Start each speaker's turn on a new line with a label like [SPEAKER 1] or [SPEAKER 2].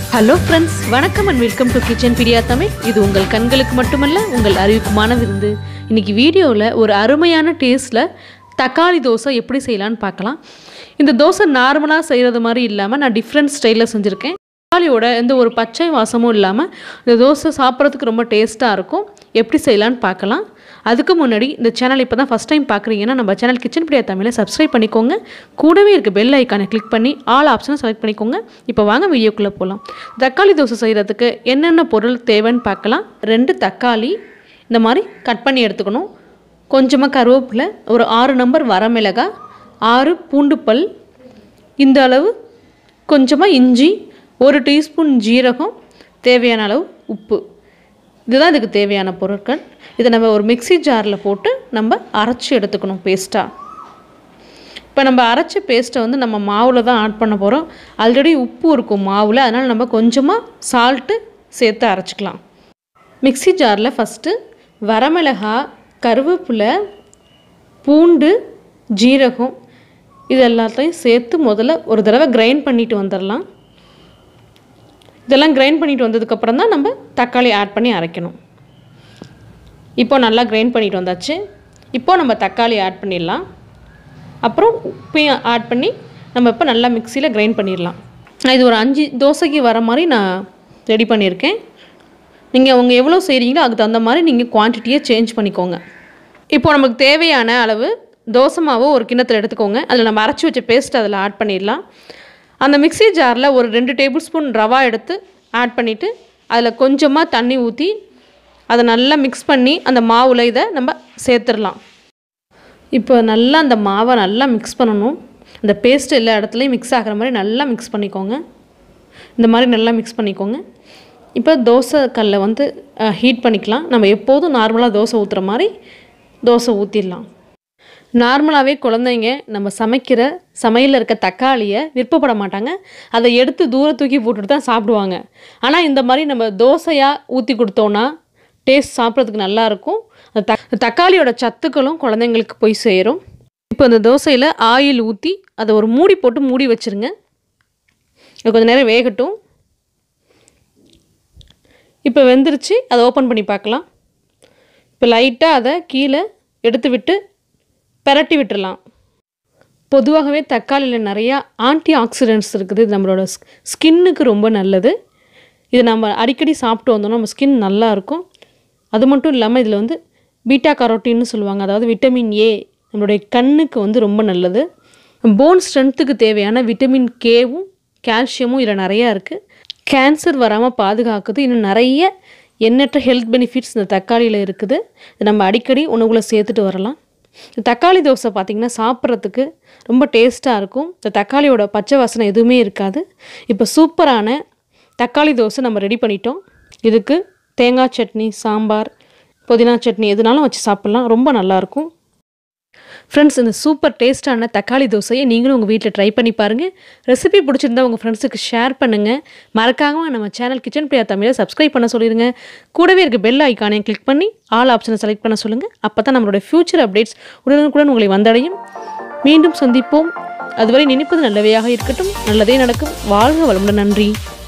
[SPEAKER 1] Hello friends, வணக்கம் and welcome to Kitchen Pedia Tamil. இது உங்கள் கண்களுக்கு மட்டுமல்ல உங்கள் அறிவுக்குமான விருந்து. இன்னைக்கு வீடியோல ஒரு அருமையான டேஸ்ட்ல தக்காளி தோசை எப்படி செய்யலாம்னு பார்க்கலாம். இந்த தோசை நார்மலா செய்யறது மாதிரி இல்லாம நான் டிஃபரண்ட் ஸ்டைல்ல செஞ்சிருக்கேன். தக்காளியோட எந்த ஒரு பச்சை வாசமும் இல்லாம இந்த தோசை சாப்பிட்றதுக்கு ரொம்ப டேஸ்டா இருக்கும். எப்படி செய்யலாம்னு பார்க்கலாம். அதுக்கு முன்னாடி இந்த சேனல் இப்போ தான் ஃபர்ஸ்ட் டைம் பார்க்குறீங்கன்னா நம்ம சேனல் கிச்சன் பிரியா தமிழை சப்ஸ்கிரைப் பண்ணிக்கோங்க. கூடவே இருக்க பெல் ஐக்கானை கிளிக் பண்ணி ஆல் ஆப்ஷனை செலக்ட் பண்ணிக்கோங்க. இப்போ வாங்க வீடியோக்குள்ளே போகலாம். தக்காளி தோசை செய்கிறதுக்கு என்னென்ன பொருள் தேவைன்னு பார்க்கலாம். 2 தக்காளி இந்த மாதிரி கட் பண்ணி எடுத்துக்கணும். கொஞ்சமாக கருவேப்பிலை, ஒரு 6 நம்பர் வரமிளகாய், 6 பூண்டு பல், இந்த அளவு கொஞ்சமாக இஞ்சி, 1 டீஸ்பூன் ஜீரகம், தேவையான அளவு உப்பு. இதுதான் இதுக்கு தேவையான பொருட்கள். இதை நம்ம ஒரு மிக்ஸி ஜாரில் போட்டு நம்ம அரைச்சி எடுத்துக்கணும் பேஸ்ட்டாக. இப்போ நம்ம அரைச்ச பேஸ்ட்டை வந்து நம்ம மாவில் தான் ஆட் பண்ண போகிறோம். ஆல்ரெடி உப்பு இருக்கும் மாவில், அதனால் நம்ம கொஞ்சமாக சால்ட்டு சேர்த்து அரைச்சிக்கலாம். மிக்ஸி ஜாரில் ஃபஸ்ட்டு வரமிளகாய், கருவேப்பிலை, பூண்டு, ஜீரகம் இது எல்லாத்தையும் சேர்த்து முதல்ல ஒரு தடவை கிரைண்ட் பண்ணிட்டு வந்துடலாம். இதெல்லாம் கிரைண்ட் பண்ணிட்டு வந்ததுக்கப்புறம் தான் நம்ம தக்காளி ஆட் பண்ணி அரைக்கணும். இப்போ நல்லா கிரைண்ட் பண்ணிட்டு வந்தாச்சு. இப்போ நம்ம தக்காளி ஆட் பண்ணிடலாம். அப்புறம் உப்பையும் ஆட் பண்ணி நம்ம இப்போ நல்லா மிக்சியில் கிரைண்ட் பண்ணிடலாம். நான் இது ஒரு 5 தோசைக்கு வர மாதிரி நான் ரெடி பண்ணியிருக்கேன். நீங்கள் அவங்க எவ்வளோ செய்கிறீங்களோ அதுக்கு தகுந்த மாதிரி நீங்கள் குவான்டிட்டியை சேஞ்ச் பண்ணிக்கோங்க. இப்போ நமக்கு தேவையான அளவு தோசை மாவு ஒரு கிண்ணத்தில் எடுத்துக்கோங்க. அதில் நம்ம அரைச்சி வச்ச பேஸ்ட் அதில் ஆட் பண்ணிடலாம். அந்த மிக்ஸி ஜாரில் ஒரு 2 டேபிள் ஸ்பூன் ரவா எடுத்து ஆட் பண்ணிவிட்டு அதில் கொஞ்சமாக தண்ணி ஊற்றி அதை நல்லா மிக்ஸ் பண்ணி அந்த மாவில் இதை நம்ம சேர்த்துடலாம். இப்போ நல்லா அந்த மாவை நல்லா மிக்ஸ் பண்ணணும். அந்த பேஸ்ட் எல்லா இடத்துலையும் மிக்ஸ் ஆகிற மாதிரி நல்லா மிக்ஸ் பண்ணிக்கோங்க. இந்த மாதிரி நல்லா மிக்ஸ் பண்ணிக்கோங்க. இப்போ தோசை கல்லை வந்து ஹீட் பண்ணிக்கலாம். நம்ம எப்போதும் நார்மலாக தோசை ஊற்றுற மாதிரி தோசை ஊற்றிடலாம். நார்மலாகவே குழந்தைங்க நம்ம சமைக்கிற சமையலில் இருக்க தக்காளியை விருப்பப்பட மாட்டாங்க. அதை எடுத்து தூர தூக்கி போட்டுட்டு தான் சாப்பிடுவாங்க. ஆனால் இந்த மாதிரி நம்ம தோசையாக ஊற்றி கொடுத்தோன்னா டேஸ்ட் சாப்பிட்றதுக்கு நல்லாயிருக்கும். அந்த தக்காளியோட சத்துக்களும் குழந்தைங்களுக்கு போய் சேரும். இப்போ அந்த தோசையில் ஆயில் ஊற்றி அதை ஒரு மூடி போட்டு மூடி வச்சுருங்க. அது கொஞ்சம் நேரம் வேகட்டும். இப்போ வெந்துருச்சு. அதை ஓப்பன் பண்ணி பார்க்கலாம். இப்போ லைட்டாக அதை கீழே எடுத்து விட்டு பெரட்டி விட்டுடலாம். பொதுவாகவே தக்காளியில் நிறையா ஆன்டி ஆக்சிடென்ட்ஸ் இருக்குது. இது நம்மளோட ஸ்கின்னுக்கு ரொம்ப நல்லது. இது நம்ம அடிக்கடி சாப்பிட்டு வந்தோம்னா நம்ம ஸ்கின் நல்லாயிருக்கும். அது மட்டும் இல்லாமல் இதில் வந்து பீட்டா கரோட்டின்னு சொல்லுவாங்க. அதாவது விட்டமின் ஏ நம்மளுடைய கண்ணுக்கு வந்து ரொம்ப நல்லது. போன் ஸ்ட்ரென்த்துக்கு தேவையான விட்டமின் கேவும் கால்சியமும் இதில் நிறையா இருக்குது. கேன்சர் வராமல் பாதுகாக்குது. இன்னும் நிறைய எண்ணற்ற ஹெல்த் பெனிஃபிட்ஸ் இந்த தக்காளியில் இருக்குது. நம்ம அடிக்கடி உணவுகளை சேர்த்துட்டு வரலாம். இந்த தக்காளி தோசை பார்த்திங்கன்னா சாப்பிட்றதுக்கு ரொம்ப டேஸ்ட்டாக இருக்கும். இந்த தக்காளியோட பச்சை வாசனை எதுவுமே இருக்காது. இப்போ சூப்பரான தக்காளி தோசை நம்ம ரெடி பண்ணிட்டோம். இதுக்கு தேங்காய் சட்னி, சாம்பார், புதினா சட்னி எதுனாலும் வச்சு சாப்பிட்லாம். ரொம்ப நல்லாயிருக்கும். ஃப்ரெண்ட்ஸ், இந்த சூப்பர் டேஸ்ட்டான தக்காளி தோசையை நீங்களும் உங்கள் வீட்டில் ட்ரை பண்ணி பாருங்கள். ரெசிபி பிடிச்சிருந்தா உங்கள் ஃப்ரெண்ட்ஸுக்கு ஷேர் பண்ணுங்கள். மறக்காமல் நம்ம சேனல் கிச்சன் பிரியா தமிழை சப்ஸ்கிரைப் பண்ண சொல்லிடுங்க. கூடவே இருக்க பெல் ஐக்கானை கிளிக் பண்ணி ஆல் ஆப்ஷனை செலக்ட் பண்ண சொல்லுங்கள். அப்போ தான் நம்மளோட ஃப்யூச்சர் அப்டேட்ஸ் உடனுக்குடன் உங்களை வந்தடையும். மீண்டும் சந்திப்போம். அதுவரை நினைப்பது நல்லவையாக இருக்கட்டும். நல்லதே நடக்கும். வாழ்க வளமுடன். நன்றி.